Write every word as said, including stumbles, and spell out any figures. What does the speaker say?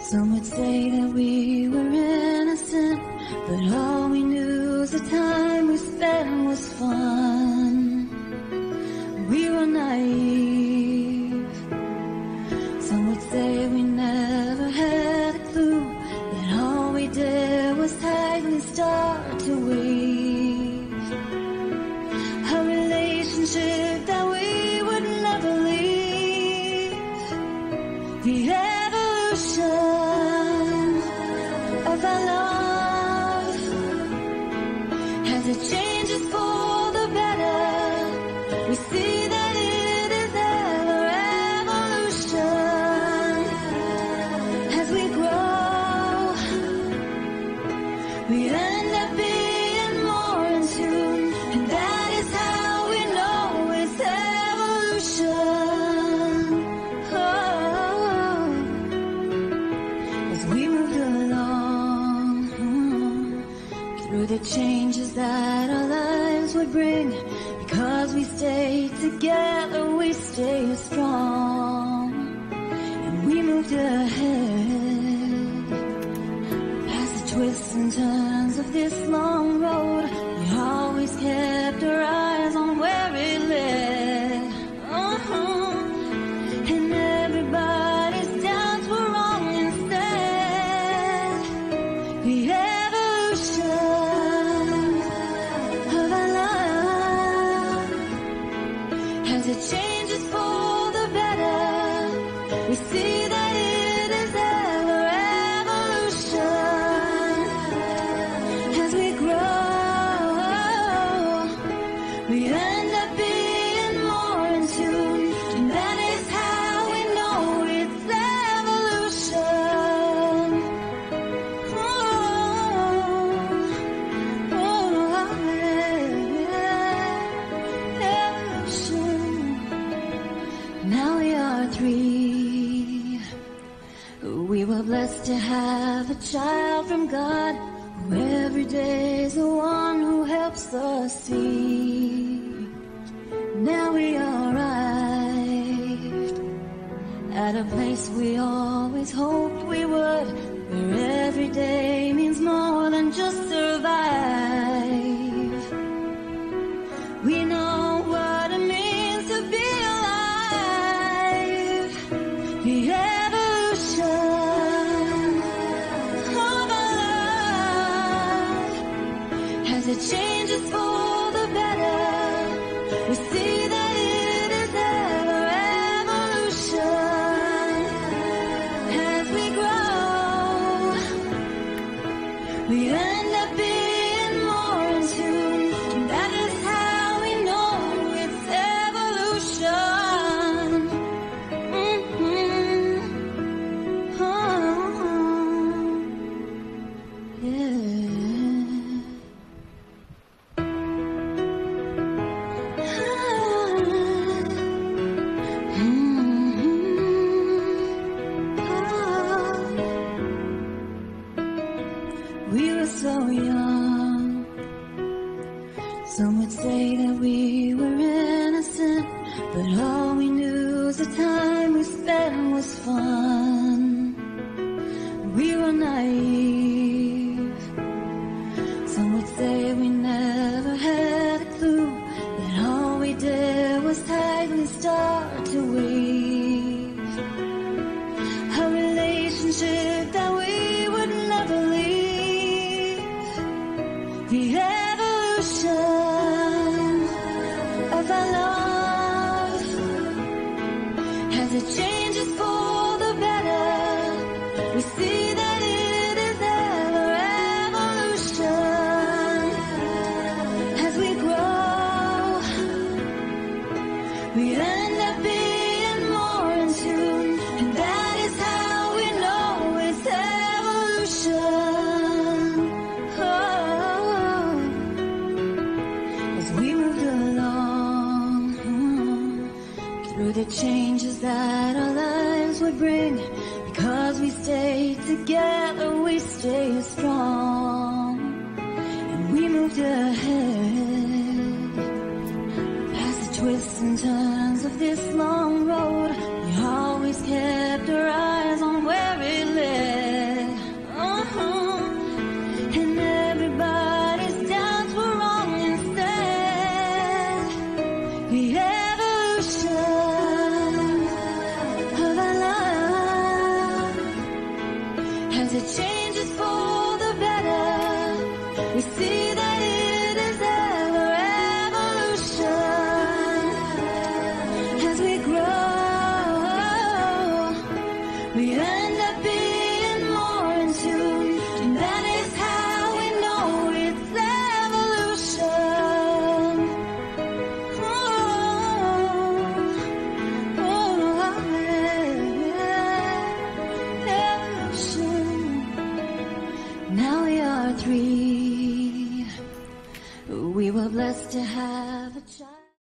Some would say that we were innocent, but all we knew was the time we spent was fun. We were naive. Some would say we never had a clue, that all we did was tightly start to weave a relationship that we would never leave. The evolution of our love, as it changes for the better, we see that it is ever evolution. As we grow, we end up being more in tune, and that is how we know it's evolution. Oh, as we moved along through the changes that our lives would bring, because we stay together, we stay strong, and we moved ahead past the twists and turns of this long road. We always kept our eyes on where it led. Uh-huh. And everybody's doubts were wrong instead. The evolution of our love, as it changes for the better, we see that it is ever evolution. As we grow, we end up being more in tune, and that is how we know it's evolution. Oh, oh, evolution. Now we are three. We were blessed to have a child from God, who every day is the one who helps us see. Now we arrived at a place we always hoped we would, where every day means more than just survive. We know what it means to be alive. The evolution of our love, as it changes for the better, we see that it is ever evolution. As we grow, we end up being more in tune, and that is how we know it's evolution. Mm-hmm. Oh, yeah. We were so young. Some would say that we were innocent, but all we knew was the time we spent was fun. We were naive. Some would say we never had a clue, that all we did was tightly start to weave a relationship that we would never leave. The evolution of our love, as it changes for the better, we see that it is ever evolution. As we grow, we end up being more in tune, and that is how we know it's evolution. Oh, as we moved along through the changes that our lives would bring, because we stay together, we stay strong, and we moved ahead past the twists and turns of this long road. We always kept our eyes on where it led. the changes for the better. We see that it is ever evolution. As we grow, we end up being more in tune, and that is how we know it's evolution. Oh, oh, evolution. Now we are three. We were blessed to have a child.